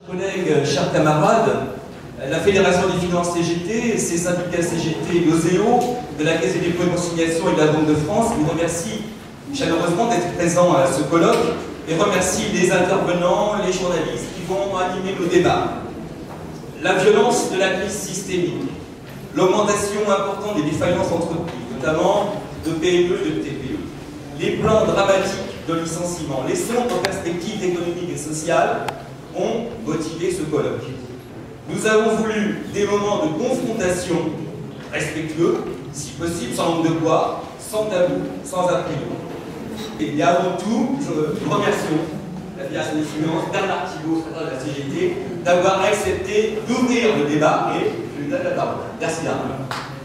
Collègues, chers camarades, la Fédération des finances CGT, ses syndicats CGT, l'OSEO, de la Caisse des dépôts et consignations et de la Banque de France vous remercie chaleureusement d'être présents à ce colloque et remercie les intervenants, les journalistes qui vont animer nos débats. La violence de la crise systémique, l'augmentation importante des défaillances entreprises, notamment de PME et de TPE, les plans dramatiques de licenciement, les sombres perspectives économiques et sociales ont motivé ce colloque. Nous avons voulu des moments de confrontation respectueux, si possible sans langue de bois, sans tabou, sans a priori. Et avant tout, nous remercions la Fédération des finances, Bernard Thibault, secrétaire de la CGT, d'avoir accepté d'ouvrir le débat et je lui donne la parole. Merci Bernard.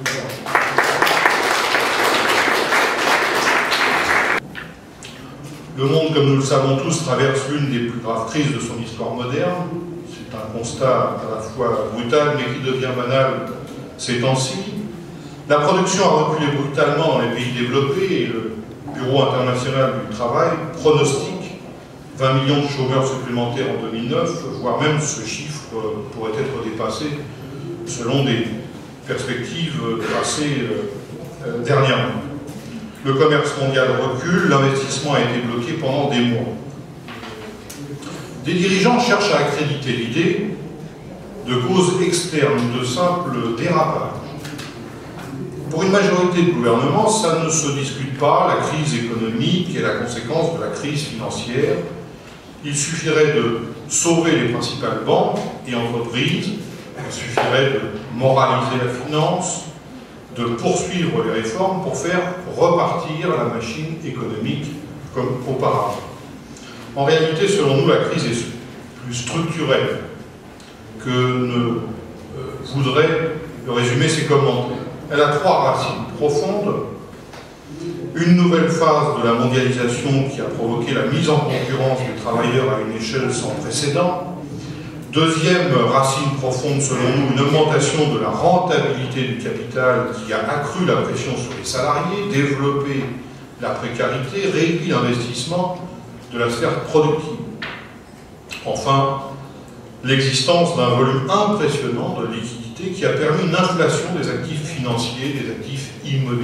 Le monde, comme nous le savons tous, traverse l'une des plus graves crises de son histoire moderne. C'est un constat à la fois brutal, mais qui devient banal ces temps-ci. La production a reculé brutalement dans les pays développés et le Bureau international du travail pronostique 20 millions de chômeurs supplémentaires en 2009, voire même ce chiffre pourrait être dépassé selon des perspectives tracées dernièrement. Le commerce mondial recule, l'investissement a été bloqué pendant des mois. Des dirigeants cherchent à accréditer l'idée de causes externes, de simples dérapages. Pour une majorité de gouvernements, ça ne se discute pas, la crise économique est la conséquence de la crise financière. Il suffirait de sauver les principales banques et entreprises, il suffirait de moraliser la finance, de poursuivre les réformes pour faire repartir la machine économique comme auparavant. En réalité, selon nous, la crise est plus structurelle que ne voudrait résumer ses commentaires. Elle a trois racines profondes. Une nouvelle phase de la mondialisation qui a provoqué la mise en concurrence des travailleurs à une échelle sans précédent. Deuxième racine profonde, selon nous, une augmentation de la rentabilité du capital qui a accru la pression sur les salariés, développé la précarité, réduit l'investissement de la sphère productive. Enfin, l'existence d'un volume impressionnant de liquidités qui a permis une inflation des actifs financiers, des actifs immobiliers.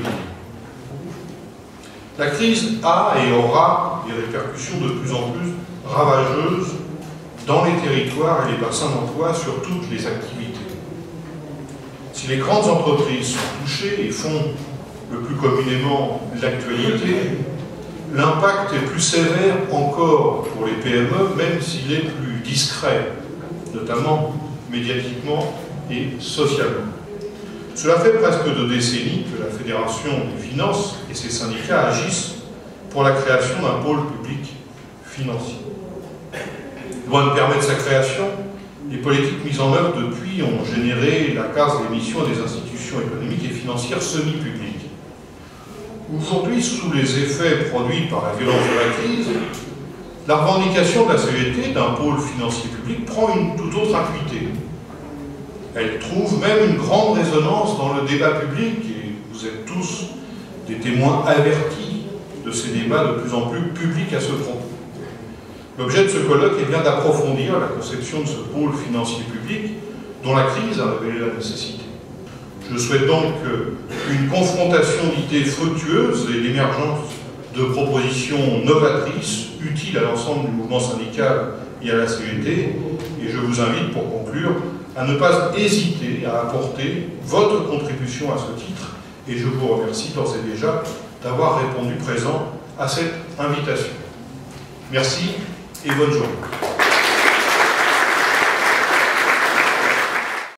La crise a et aura des répercussions de plus en plus ravageuses dans les territoires et les bassins d'emploi sur toutes les activités. Si les grandes entreprises sont touchées et font le plus communément l'actualité, l'impact est plus sévère encore pour les PME, même s'il est plus discret, notamment médiatiquement et socialement. Cela fait presque 2 décennies que la Fédération des finances et ses syndicats agissent pour la création d'un pôle public financier. Loin de permettre sa création, les politiques mises en œuvre depuis ont généré la casse des missions des institutions économiques et financières semi-publiques. Aujourd'hui, sous les effets produits par la violence de la crise, la revendication de la CGT d'un pôle financier public prend une toute autre acuité. Elle trouve même une grande résonance dans le débat public, et vous êtes tous des témoins avertis de ces débats de plus en plus publics à ce propos. L'objet de ce colloque est bien d'approfondir la conception de ce pôle financier public dont la crise a révélé la nécessité. Je souhaite donc une confrontation d'idées fructueuses et l'émergence de propositions novatrices, utiles à l'ensemble du mouvement syndical et à la CGT, et je vous invite, pour conclure, à ne pas hésiter à apporter votre contribution à ce titre, et je vous remercie d'ores et déjà d'avoir répondu présent à cette invitation. Merci et bonne journée.